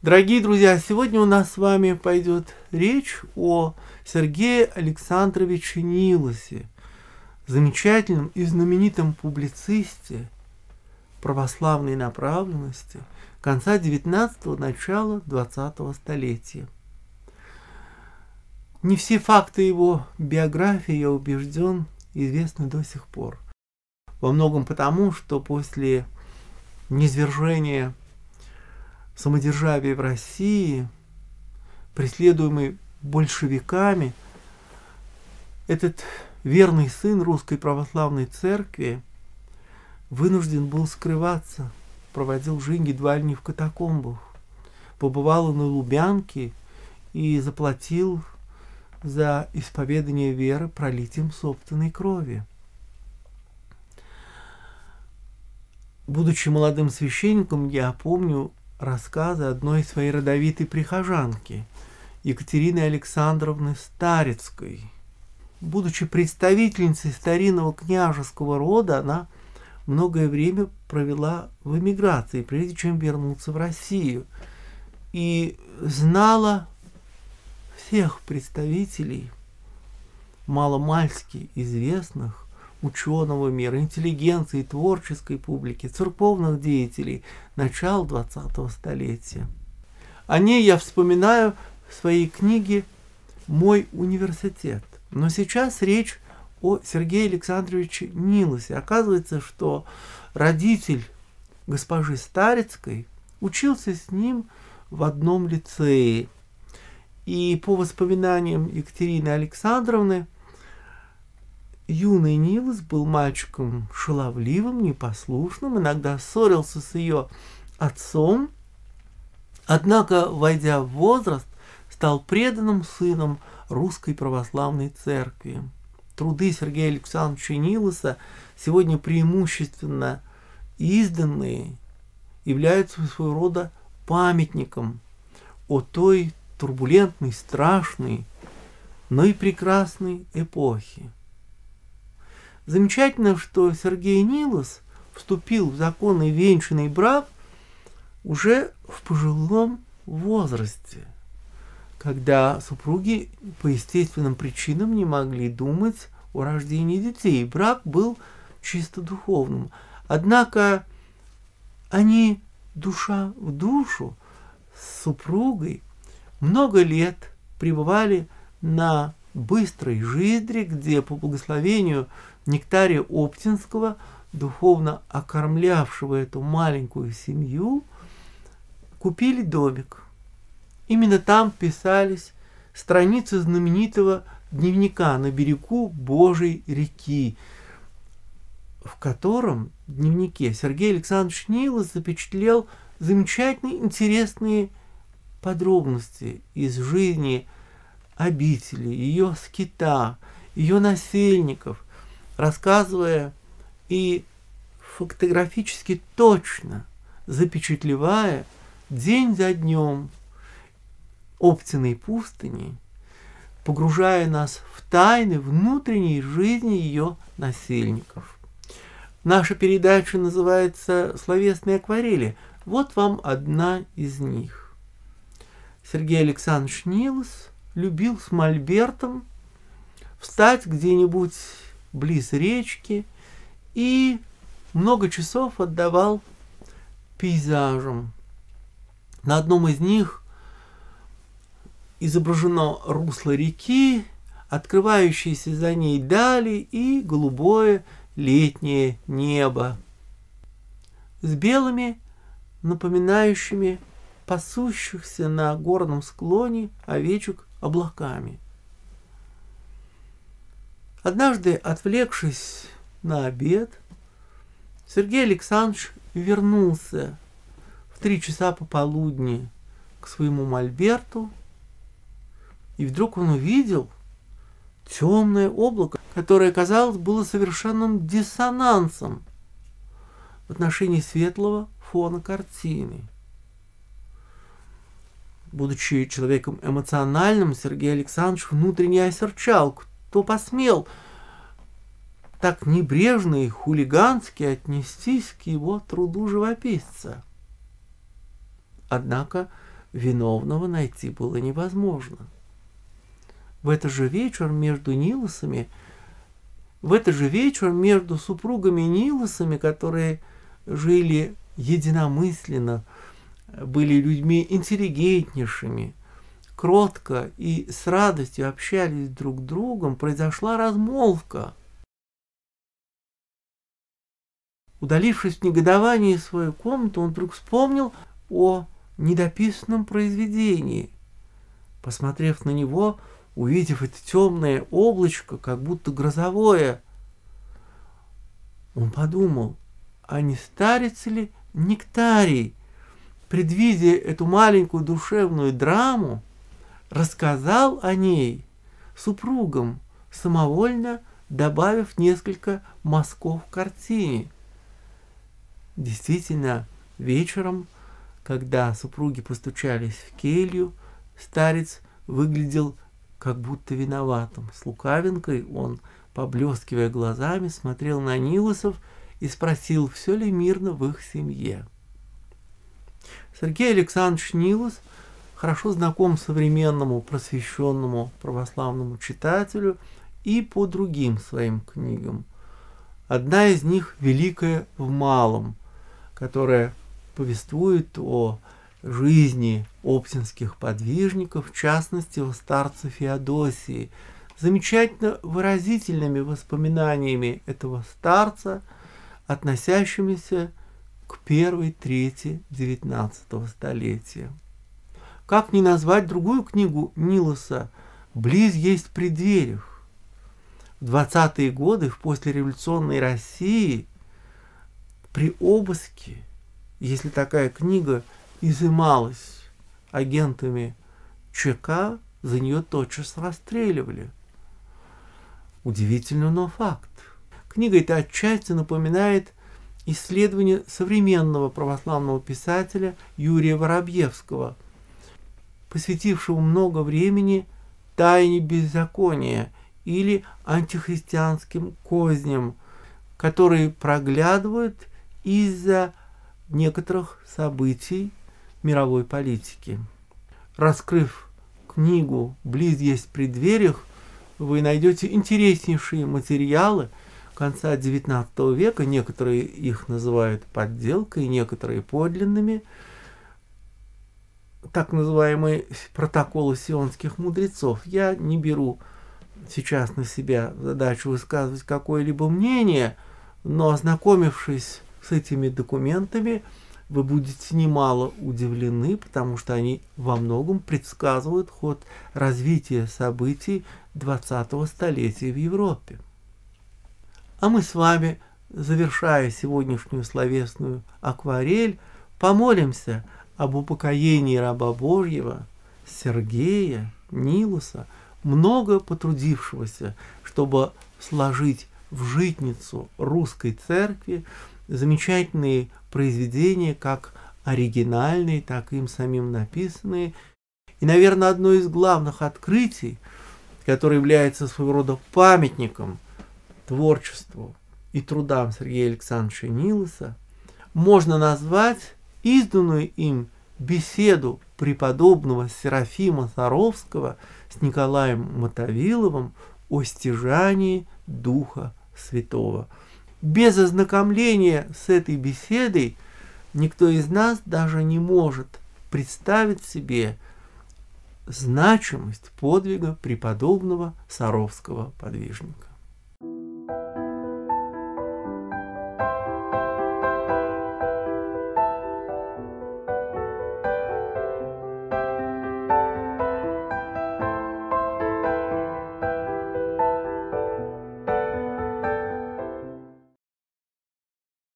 Дорогие друзья, сегодня у нас с вами пойдет речь о Сергее Александровиче Нилосе, замечательном и знаменитом публицисте православной направленности конца XIX – начала XX столетия. Не все факты его биографии, я убежден, известны до сих пор. Во многом потому, что после низвержения самодержавия в России, преследуемый большевиками, этот верный сын Русской Православной Церкви вынужден был скрываться, проводил жизнь едва ли не в катакомбах, побывал на Лубянке и заплатил за исповедание веры пролитием собственной крови. Будучи молодым священником, я помню рассказы одной своей родовитой прихожанки, Екатерины Александровны Старицкой. Будучи представительницей старинного княжеского рода, она многое время провела в эмиграции, прежде чем вернуться в Россию, и знала всех представителей маломальски известных ученого мира, интеллигенции, творческой публики, церковных деятелей начала 20-го столетия. О ней я вспоминаю в своей книге «Мой университет». Но сейчас речь о Сергее Александровиче Нилосе. Оказывается, что родитель госпожи Старицкой учился с ним в одном лицее. И по воспоминаниям Екатерины Александровны, юный Нилос был мальчиком шаловливым, непослушным, иногда ссорился с ее отцом, однако, войдя в возраст, стал преданным сыном Русской Православной Церкви. Труды Сергея Александровича Нилоса, сегодня преимущественно изданные, являются своего рода памятником о той турбулентной, страшной, но и прекрасной эпохе. Замечательно, что Сергей Нилос вступил в законный венчанный брак уже в пожилом возрасте, когда супруги по естественным причинам не могли думать о рождении детей. Брак был чисто духовным. Однако они душа в душу с супругой много лет пребывали на Быстрой Жиздре, где по благословению Нектария Оптинского, духовно окормлявшего эту маленькую семью, купили домик. Именно там писались страницы знаменитого дневника «На берегу Божьей реки», в котором дневнике Сергей Александрович Нилос запечатлел замечательные, интересные подробности из жизни обители, ее скита, ее насельников, рассказывая и фотографически точно запечатлевая день за днем Оптиной пустыни, погружая нас в тайны внутренней жизни ее насельников. Наша передача называется «Словесные акварели». Вот вам одна из них. Сергей Александрович Нилос любил с мольбертом встать где-нибудь близ речки и много часов отдавал пейзажам. На одном из них изображено русло реки, открывающиеся за ней дали и голубое летнее небо с белыми, напоминающими пасущихся на горном склоне овечек облаками. Однажды, отвлекшись на обед, Сергей Александрович вернулся в 3 часа пополудни к своему мольберту, и вдруг он увидел темное облако, которое, казалось, было совершенным диссонансом в отношении светлого фона картины. Будучи человеком эмоциональным, Сергей Александрович внутренне осерчал, кто посмел так небрежно и хулигански отнестись к его труду живописца. Однако виновного найти было невозможно. В этот же вечер между супругами Нилосами, которые жили единомысленно, были людьми интеллигентнейшими, кротко и с радостью общались друг с другом, произошла размолвка. Удалившись в негодовании в свою комнату, он вдруг вспомнил о недописанном произведении. Посмотрев на него, увидев это темное облачко, как будто грозовое, он подумал, а не старец ли Нектарий, предвидя эту маленькую душевную драму, рассказал о ней супругам, самовольно добавив несколько мазков к картине. Действительно, вечером, когда супруги постучались в келью, старец выглядел как будто виноватым. С лукавинкой он, поблескивая глазами, смотрел на Нилосов и спросил, все ли мирно в их семье. Сергей Александрович Нилос хорошо знаком современному просвещенному православному читателю и по другим своим книгам. Одна из них «Великая в малом», которая повествует о жизни оптинских подвижников, в частности, о старце Феодосии, замечательно выразительными воспоминаниями этого старца, относящимися к первой трети XIX столетия. Как не назвать другую книгу Нилоса «Близ есть при дверях»? В 20-е годы в послереволюционной России при обыске, если такая книга изымалась агентами ЧК, за нее тотчас расстреливали. Удивительно, но факт. Книга эта отчасти напоминает исследование современного православного писателя Юрия Воробьевского, посвятившего много времени тайне беззакония или антихристианским козням, которые проглядывают из-за некоторых событий мировой политики. Раскрыв книгу «Близ есть при дверях», вы найдете интереснейшие материалы конца XIX века, некоторые их называют подделкой, некоторые подлинными, так называемые протоколы сионских мудрецов. Я не беру сейчас на себя задачу высказывать какое-либо мнение, но, ознакомившись с этими документами, вы будете немало удивлены, потому что они во многом предсказывают ход развития событий 20-го столетия в Европе. А мы с вами, завершая сегодняшнюю словесную акварель, помолимся об упокоении раба Божьего Сергея Нилоса, много потрудившегося, чтобы сложить в житницу русской церкви замечательные произведения, как оригинальные, так и им самим написанные. И, наверное, одно из главных открытий, которое является своего рода памятником творчеству и трудам Сергея Александровича Нилоса, можно назвать изданную им беседу преподобного Серафима Саровского с Николаем Мотовиловым о стяжании Духа Святого. Без ознакомления с этой беседой никто из нас даже не может представить себе значимость подвига преподобного Саровского подвижника.